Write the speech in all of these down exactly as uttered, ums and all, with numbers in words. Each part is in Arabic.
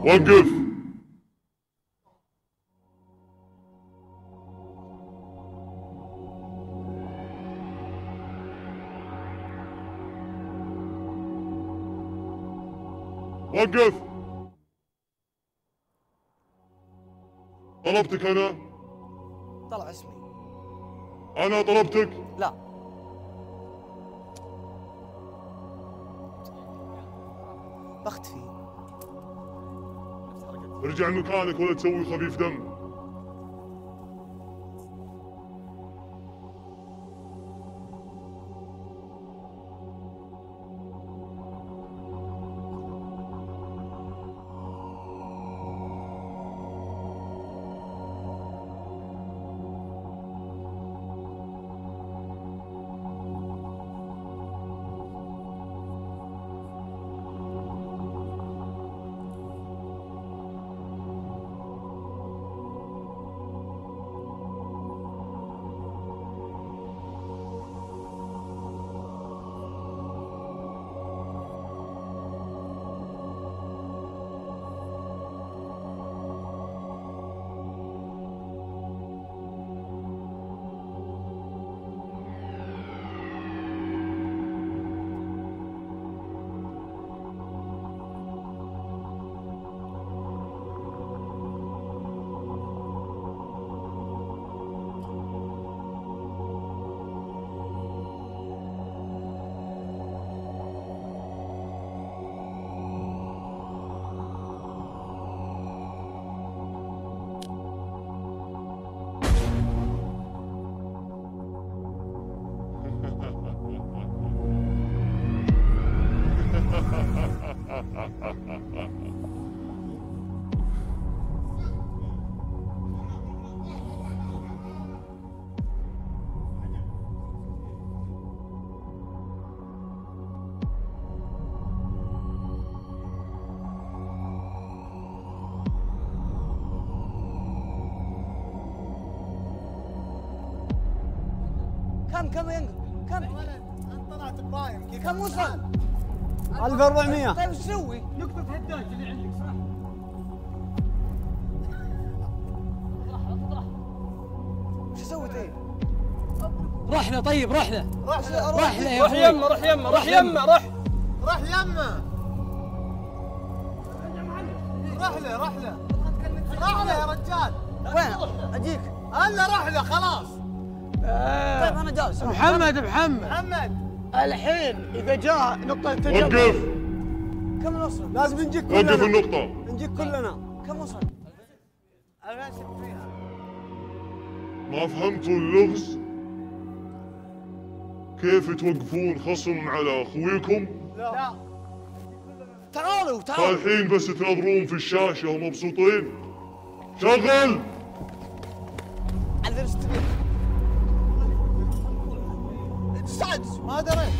وقف. وقف. طلبتك أنا؟ طلع اسمي. أنا طلبتك؟ لا. بختفي. ارجع مكانك ولا تسوي خفيف دم. كم كم ينقل كم؟ انت طلعت برايم كيف؟ كم وصل؟ ألف وأربعمية. طيب ايش تسوي؟ نقطة هداج اللي عندك صح؟ وش اسوي طيب؟ رحلة طيب رحلة رحلة رحلة يا روح أخوي. يمه روح يمه روح يمه روح روح يمه رحلة رحلة رحلة يا رجال. وين؟ اجيك. هلا رحلة خلاص. طيب انا جالس. محمد محمد محمد الحين إذا جاء نقطة تجمع وقف. كم نوصل؟ لازم نجيك كلنا. وقف النقطة. نجيك كلنا. كم وصل؟ ما فهمتوا اللغز؟ كيف توقفون خصم على اخويكم؟ لا. تعالوا تعالوا. فالحين بس تنظرون في الشاشة ومبسوطين؟ شغل! عذر استريح. سعد ما دريت.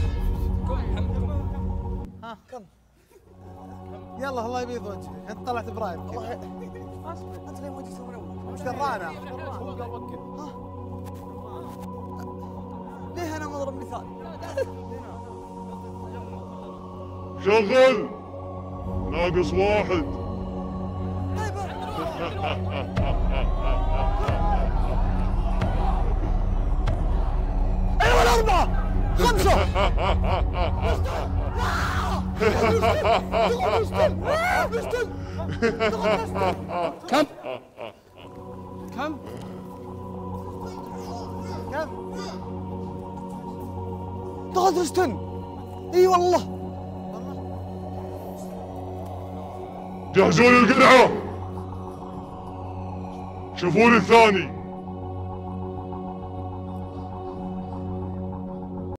ها كم؟ يلا الله يبيض وجهك انت طلعت برايم. والله انت ليه ما جيت من اول؟ مش درانا. ليه انا مضرب مثال؟ شغل! ناقص واحد. طيب ايوه الاربعه خمسه. كم؟ كم؟ كم؟ ضغط رستن. اي والله. جهزوا لي القرعة. شوفوا لي الثاني.